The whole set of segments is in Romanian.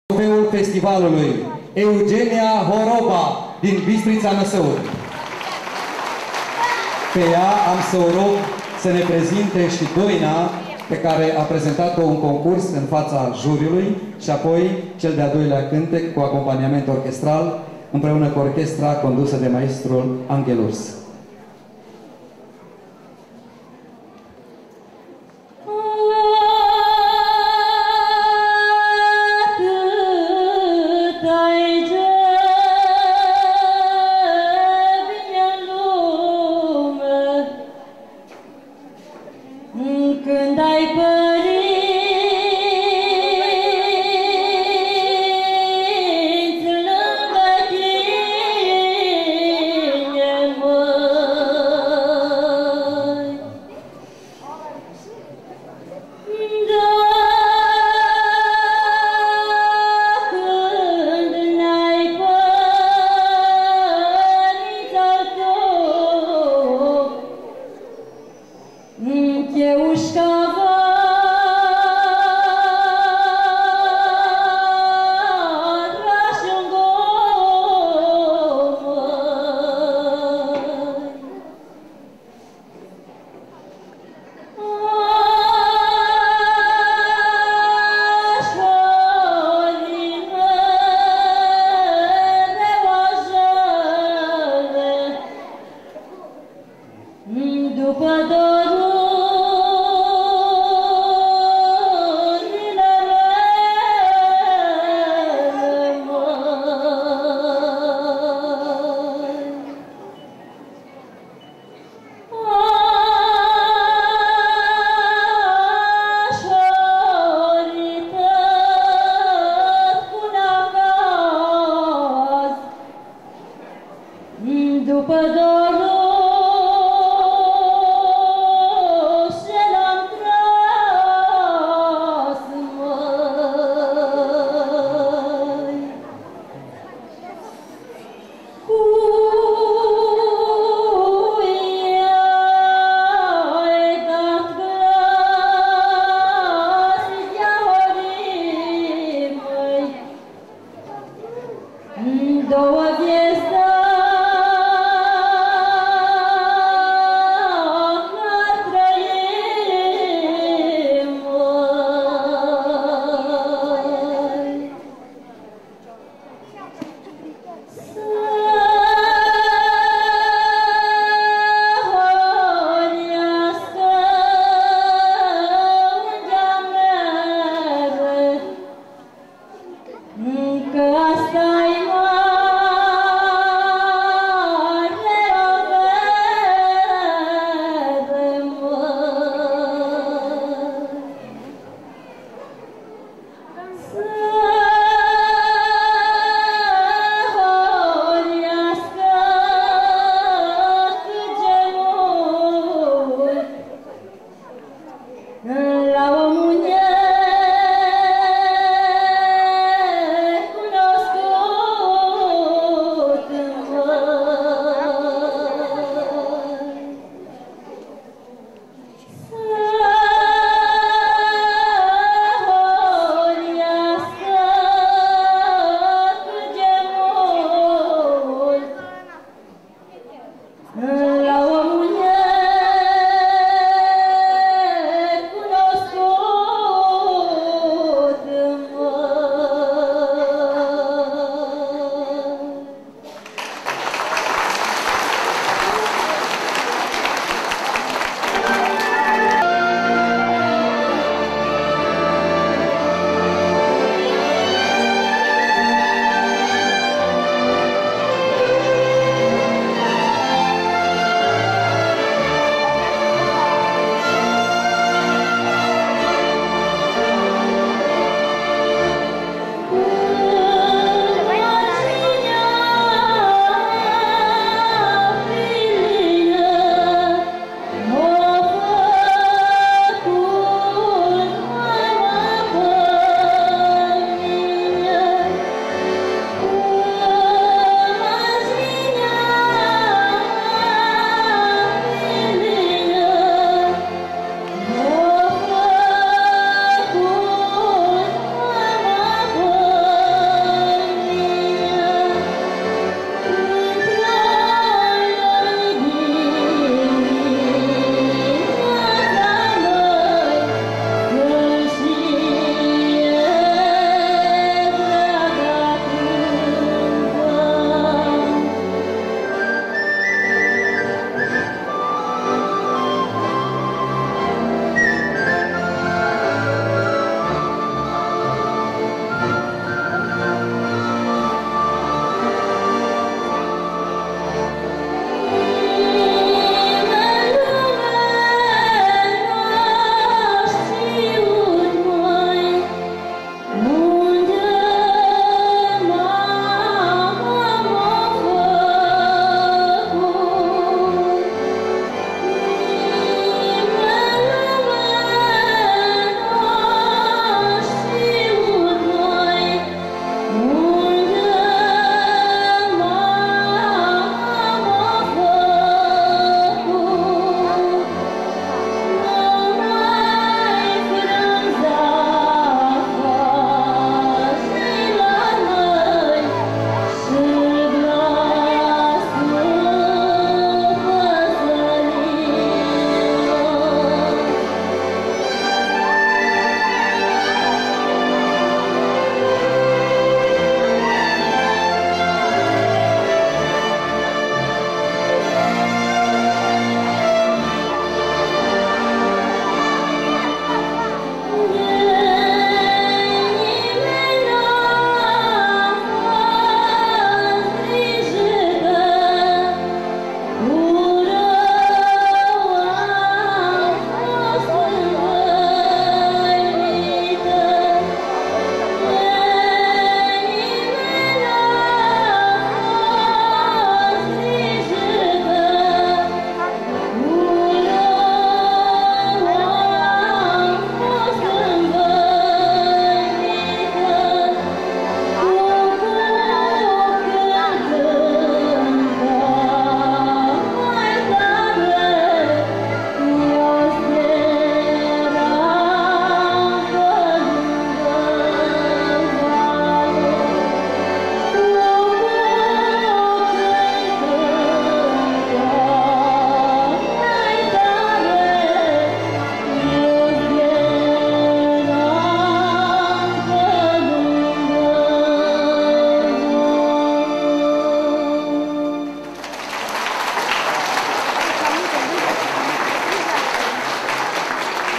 trofeul festivalului, Eugenia Horoba, din Bistrița Năsăud. Pe ea am să o rog să ne prezinte și Doina, pe care a prezentat-o în concurs în fața juriului, și apoi cel de-al doilea cântec cu acompaniament orchestral, împreună cu orchestra condusă de maestrul Angel Urs. Când ai părinți lângă tine, măi, da, când n-ai părinți al tău, Cheușcava după dorurile mele, măi, așorită cu nacaz, după dorul două vieți dacă trăim, măi, să hărească ungea mere, că asta-i la omul necunoscut.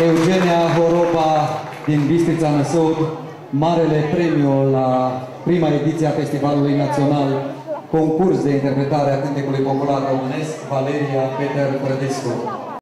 Eugenia Horoba din Bistrița Năsud, marele premiu la prima ediție a Festivalului Național Concurs de Interpretare a Cântecului Popular Românesc, Valeria Peter Prădescu.